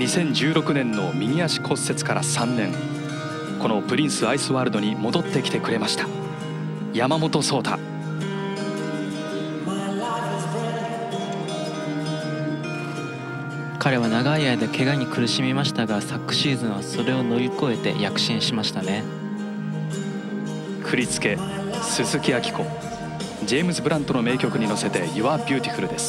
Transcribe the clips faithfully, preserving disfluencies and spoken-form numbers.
にせんじゅうろくねんの右足骨折からさんねん、このプリンスアイスワールドに戻ってきてくれました山本草太。 彼は長い間怪我に苦しみましたが、昨シーズンはそれを乗り越えて躍進しましたね。 振り付け鈴木明子、ジェームズ・ブラントの名曲に乗せて You Are Beautiful です。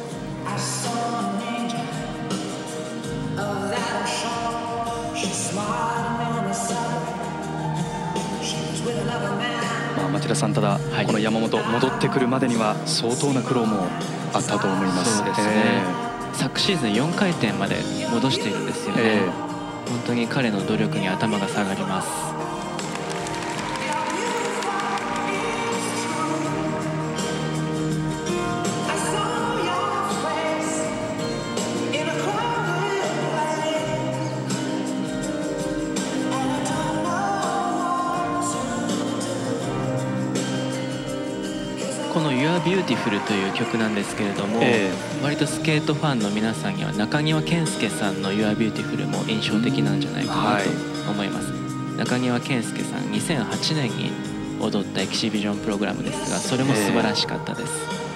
まあ、町田さん、ただ、はい、この山本戻ってくるまでには相当な苦労もあったと思います。 そうですね、えー、昨シーズンよんかいてんまで戻しているんですよね、えー、本当に彼の努力に頭が下がります。この You Are Beautiful という曲なんですけれども、えー、割とスケートファンの皆さんには中庭健介さんの You Are Beautiful も印象的なんじゃないかなと思います、はい、中庭健介さんにせんはちねんに踊ったエキシビジョンプログラムですが、それも素晴らしかったです、えー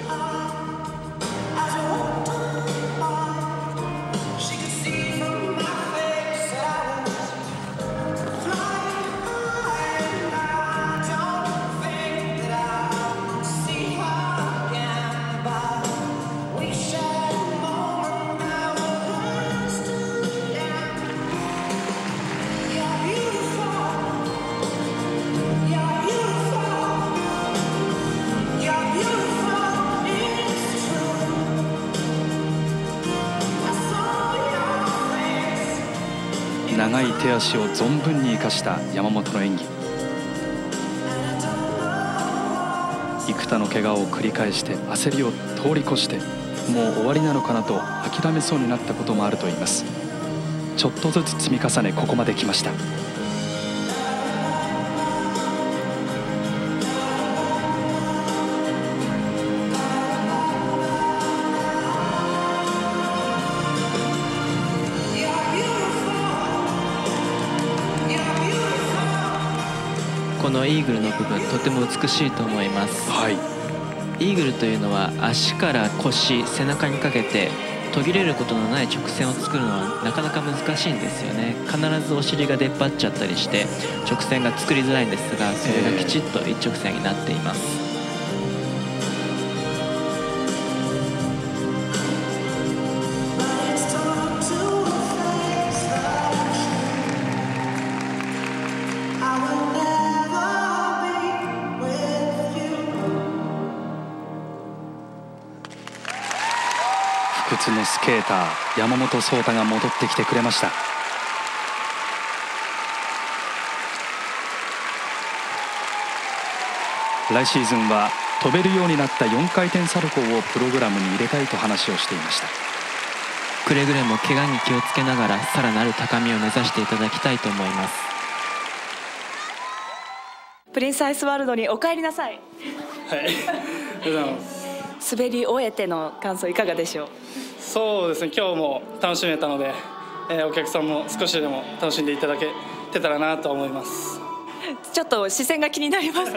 長い手足を存分に生かした山本の演技。幾多の怪我を繰り返して焦りを通り越して、もう終わりなのかなと諦めそうになったこともあると言います。ちょっとずつ積み重ねここまで来ました。このイーグルの部分、とても美しいと思います、はい、イーグルというのは足から腰、背中にかけて途切れることのない直線を作るのはなかなか難しいんですよね。必ずお尻が出っ張っちゃったりして直線が作りづらいんですが、それがきちっと一直線になっています、えー不屈のスケーター山本草太が戻ってきてくれました。来シーズンは飛べるようになったよんかいてんサルコーをプログラムに入れたいと話をしていました。 くれぐれも怪我に気をつけながらさらなる高みを目指していただきたいと思います。 プリンスアイスワールドにお帰りなさい。 はい、ありがとうございます。 滑り終えての感想いかがでしょう。 そうですね、今日も楽しめたので、えー、お客さんも少しでも楽しんでいただけてたらなと思います。 ちょっと視線が気になりますか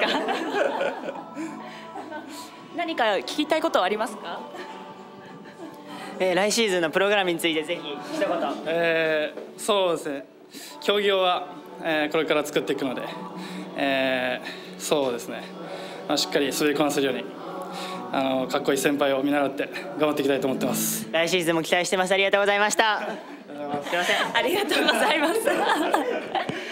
何か聞きたいことはありますか。 えー、来シーズンのプログラムについてぜひ一言。 えー、そうですね、競技用は、えー、これから作っていくので、えー、そうですね、まあ、しっかり滑りこなせるようにあのかっこいい先輩を見習って頑張っていきたいと思ってます。 来シーズンも期待してます。ありがとうございました。 すいません、ありがとうございます